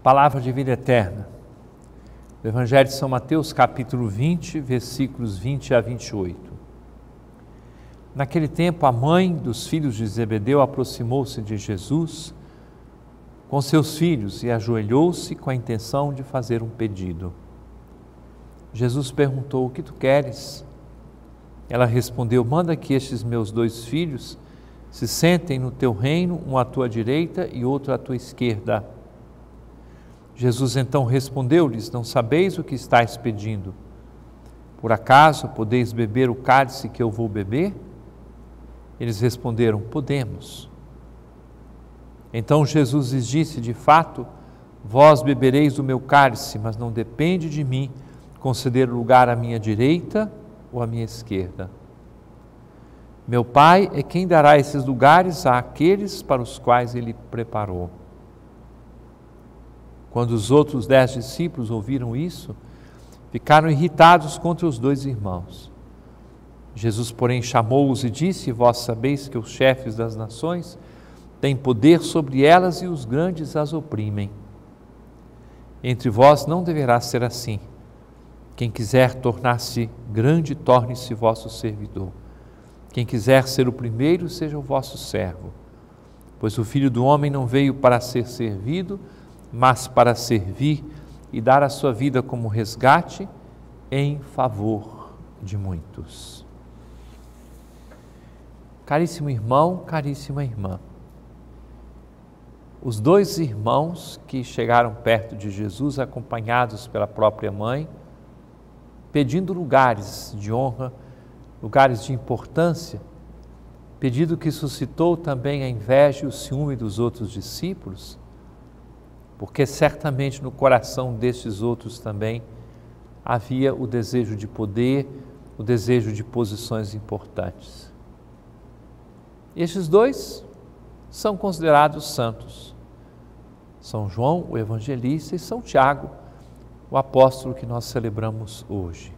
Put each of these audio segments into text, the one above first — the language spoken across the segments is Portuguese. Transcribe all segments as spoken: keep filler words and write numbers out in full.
Palavra de vida eterna. Do Evangelho de São Mateus, capítulo vinte, versículos vinte a vinte e oito. Naquele tempo, a mãe dos filhos de Zebedeu aproximou-se de Jesus com seus filhos e ajoelhou-se com a intenção de fazer um pedido. Jesus perguntou: "O que tu queres?" Ela respondeu: "Manda que estes meus dois filhos se sentem no teu reino, um à tua direita e outro à tua esquerda." Jesus então respondeu-lhes: "Não sabeis o que estáis pedindo. Por acaso podeis beber o cálice que eu vou beber?" Eles responderam: "Podemos." Então Jesus lhes disse: "De fato, vós bebereis do meu cálice, mas não depende de mim conceder lugar à minha direita ou à minha esquerda. Meu Pai é quem dará esses lugares àqueles para os quais Ele preparou." Quando os outros dez discípulos ouviram isso, ficaram irritados contra os dois irmãos. Jesus, porém, chamou-os e disse: "Vós sabeis que os chefes das nações têm poder sobre elas e os grandes as oprimem. Entre vós não deverá ser assim. Quem quiser tornar-se grande, torne-se vosso servidor. Quem quiser ser o primeiro, seja o vosso servo. Pois o Filho do Homem não veio para ser servido, mas para servir e dar a sua vida como resgate em favor de muitos." Caríssimo irmão, caríssima irmã, os dois irmãos que chegaram perto de Jesus, acompanhados pela própria mãe, pedindo lugares de honra, lugares de importância, pedido que suscitou também a inveja e o ciúme dos outros discípulos, porque certamente no coração destes outros também havia o desejo de poder, o desejo de posições importantes. Estes dois são considerados santos. São João, o evangelista, e São Tiago, o apóstolo que nós celebramos hoje.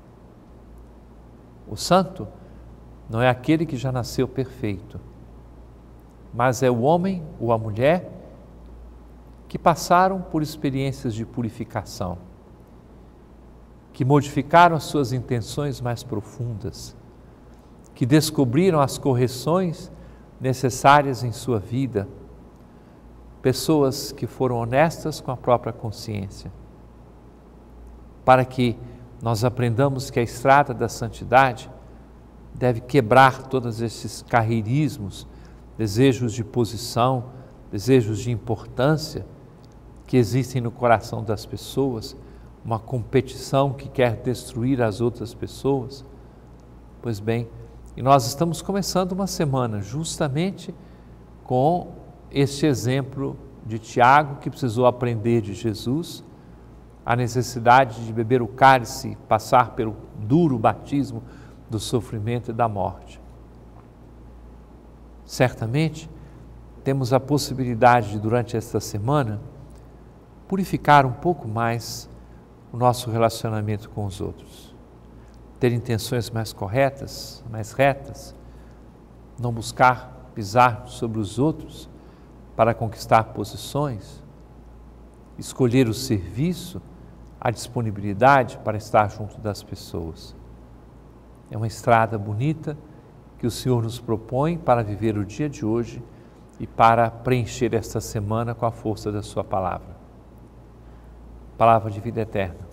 O santo não é aquele que já nasceu perfeito, mas é o homem ou a mulher que passaram por experiências de purificação, que modificaram as suas intenções mais profundas, que descobriram as correções necessárias em sua vida, pessoas que foram honestas com a própria consciência, para que nós aprendamos que a estrada da santidade deve quebrar todos esses carreirismos, desejos de posição, desejos de importância que existem no coração das pessoas, uma competição que quer destruir as outras pessoas. Pois bem, e nós estamos começando uma semana justamente com este exemplo de Tiago, que precisou aprender de Jesus a necessidade de beber o cálice, passar pelo duro batismo do sofrimento e da morte. Certamente temos a possibilidade de, durante esta semana, purificar um pouco mais o nosso relacionamento com os outros, ter intenções mais corretas, mais retas, não buscar pisar sobre os outros para conquistar posições, escolher o serviço, a disponibilidade para estar junto das pessoas. É uma estrada bonita que o Senhor nos propõe para viver o dia de hoje e para preencher esta semana com a força da sua palavra. Palavra de vida eterna.